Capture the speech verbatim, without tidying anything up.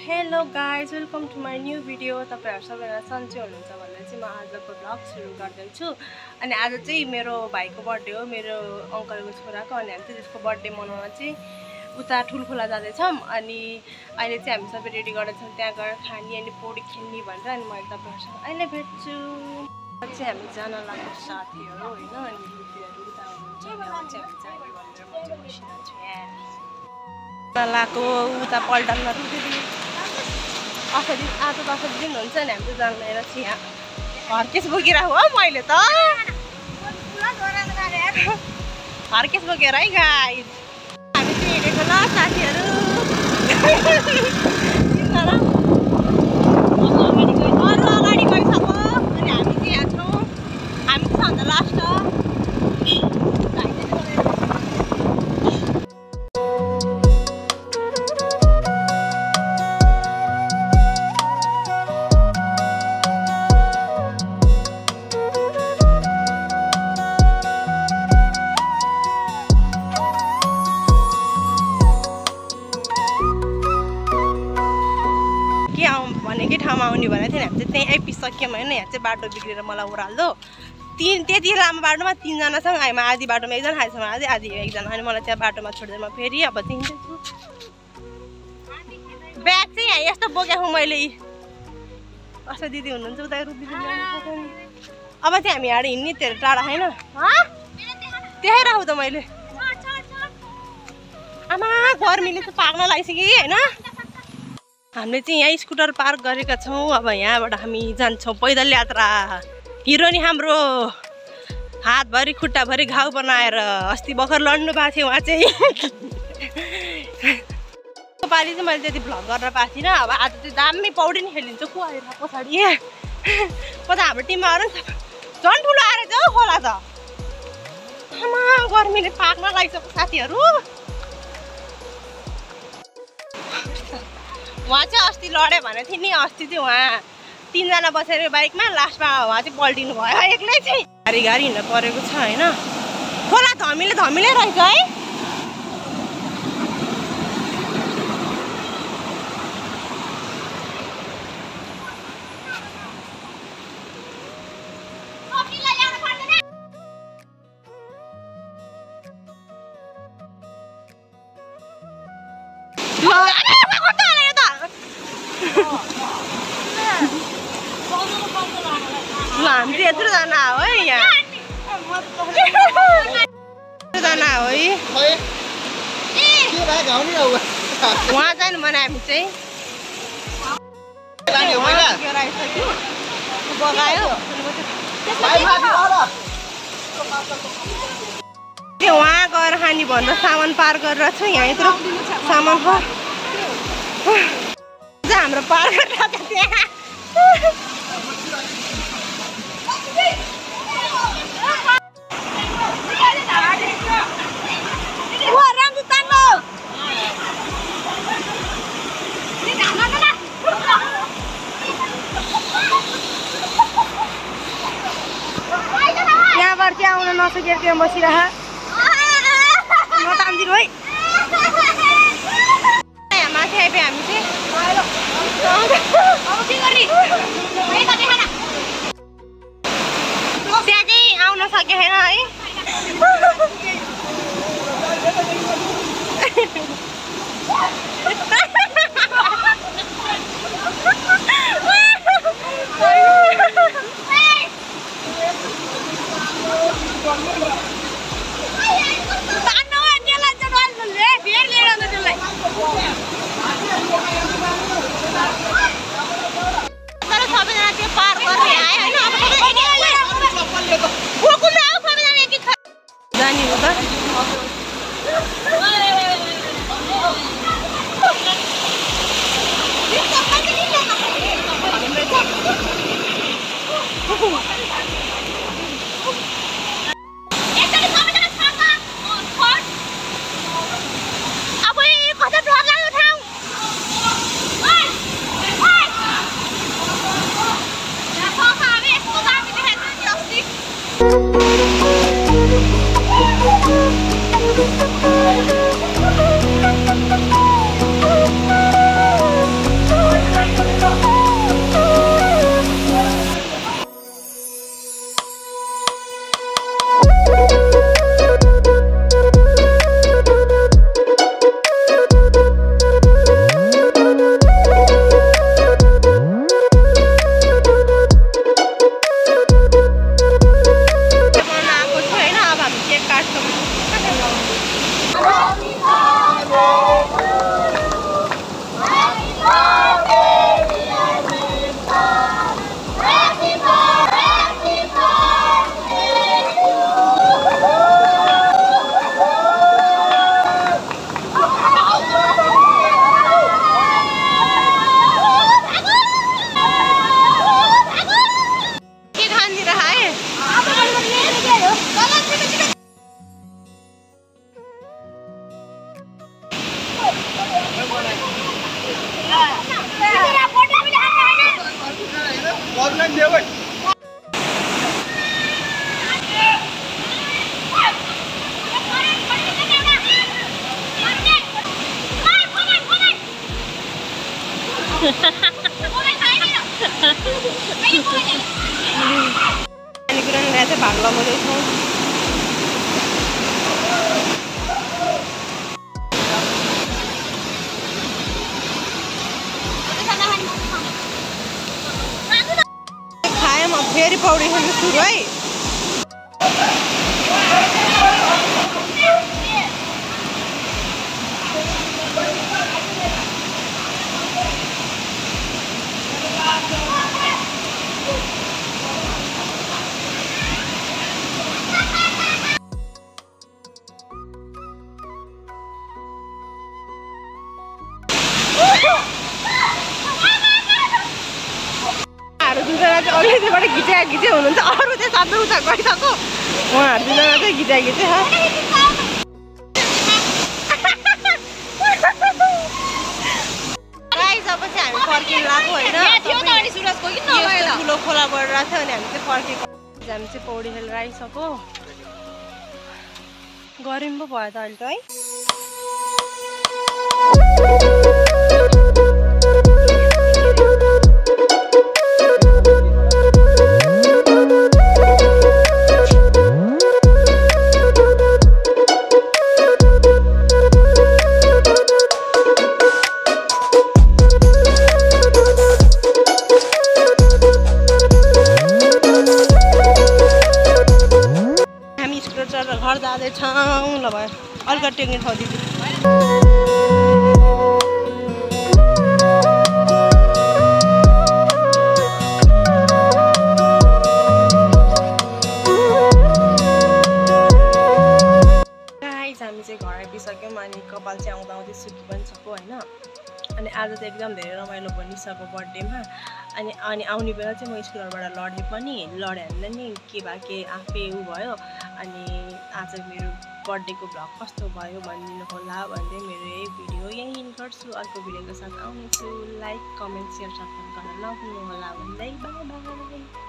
Hello guys, welcome to my new video. तपाईहरु सबैजना सन्चै हुनुहुन्छ भनेर चाहिँ म आजको भ्लग सुरु गर्दैछु। अनि आज चाहिँ मेरो भाइको बर्थडे हो, मेरो अंकलको छोराको। अनि हामी चाहिँ त्यसको बर्थडे मनाउन चाहिँ उता ठुलखोला जाँदै छौं। अनि अहिले चाहिँ हामी सबै रेडी गरेर छौं, त्यहाँ गएर खानी अनि पौडी खेल्ने भनेर। अनि मैले तपाईहरुसँग अहिले भेट्छु। चाहिँ हामी जान लाग्यो साथीहरु हैन। अनि लुटीहरु उता हुनुहुन्छ, यहाँ चाहिँ हामी जाने भनेर म चाहिँ बसिरहेको छु यहाँ। लाको उता पल्टनमा रुदिदी असरी आज दसैँ दिन हुन्छ नि, हामी चाहिँ जान्दैन छु यहाँ। हर्केस बोकिरहेको हो मैले त, हर्केस बोकेर है गाइस। हामी चाहिँ हिँडेको ल साथीहरू। अरू अगाडि गइसक्यो अनि हामी चाहिँ यहाँ छौँ। हामी चाहिँ भन्दा लास्ट भनेकै ठाउँमा आउने भनेको थियो। हामी चाहिँ त्यहीँ आइपुगिसक्यौँ होइन। यहाँ चाहिँ बाटो बिग्रेर मलाई ओह्राल्दो तिन त्यति लामो बाटोमा तिनजनासँग आइमा आधी बाटोमा एकजना आइसम्म आधी आधी एकजना। अनि मलाई त्यहाँ बाटोमा छोडेर म फेरि अब हिँड्दैछु। ब्याग चाहिँ यहाँ यस्तो बोकेको मैले। कसो दिदी हुनुहुन्छ उता रुदी दिदी। अब चाहिँ हामी यहाँ हिँड्ने त्यो टाढा होइन, त्यही राखु त मैले। आमा गर्मीले चाहिँ पाक्न लागिसक्यो कि होइन। हामीले चाहिँ यहाँ स्कुटर पार्क गरेका छौँ। अब यहाँबाट हामी जान्छौँ पैदल यात्रा। हिरो नि हाम्रो हातभरि खुट्टाभरि घाउ बनाएर अस्ति भर्खर लड्नु पाएको थियो उहाँ चाहिँ। पालि चाहिँ मैले त्यति भ्लग गर्न पाएको थिइनँ। अब आज चाहिँ दामी पौडी नि खेलिन्छ को आएर पछाडि कता हाम्रो टिममा अरू झन् ठुलो आएर चाहिँ हौ खोला त। आमा गर्मीले पाक्न लागिसक्यो साथीहरू। उहाँ चाहिँ अस्ति लड्यो भनेको थियो नि। अस्ति चाहिँ उहाँ तिनजना बसेर बाइकमा, लास्टमा उहाँ चाहिँ पल्टिनु भयो एक्लै चाहिँ। गाडी गाडी हिँड्न परेको छ होइन। खोला धमिले धमिलै रहेछ है। हामी चाहिँ यत्रोजना हो है यहाँ, यत्रोजना हो है। उहाँ जानु भने हामी चाहिँ बगायो त्यो उहाँ गएर खाने भन्दा सामान पार गरेर छ। यहाँ यत्रो सामान पार हाम्रो पार गरेर त्यहाँ यहाँबाट चाहिँ आउन नसकेर त्यहाँ बसिरह नतान्दिनु है। यहाँ माथि आइपुग्यो हामी चाहिँ। त्यहाँ चाहिँ आउन सके छैन है। तर सबैजना त्यो पार गर्ने आयो होइन। जाने हो त भाग लगाउँदैछौँ। खाएँ म फेरि पौडी खेल्नु सुरु है। अघिबाट घिच्या घिचे हुनुहुन्छ, अरू चाहिँ सबै उता गइसक्यो, उहाँहरू दुईजना चाहिँ घिच्या घिचे छ। गाइसपछि हामी फर्किनु लाग्यो होइन, ठुलो खोला बढिरहेको थियो अनि हामी चाहिँ फर्केको। हामी चाहिँ पौडी खेलेर आइसक्यो, गरम पो भयो त अहिले त है। घर जाँदैछौँ ल भयो, अलिकति टेक्ने ठाउँ दिदी। गाइस हामी चाहिँ घर आइपुगिसक्यौँ अनि कपाल चाहिँ आउँदा आउँदै सुकी पनि सक्यो होइन। अनि आज चाहिँ एकदम धेरै रमाइलो बनिसक्यो बर्थडेमा। अनि अनि आउने बेला चाहिँ म स्कुलबाट लडेँ पनि, लडेँ हामीलाई नि के भए के आफै उ भयो। अनि आज मेरो बर्थडेको भ्लग कस्तो भयो भनिदिनु होला भन्दै मेरो यही भिडियो यहीँ इन्ड गर्छु। अर्को भिडियोको साथ आउनेछु। लाइक कमेन्ट सेयर सब्सक्राइब गर्न नभुल्नु होला भन्दै बाई बाई।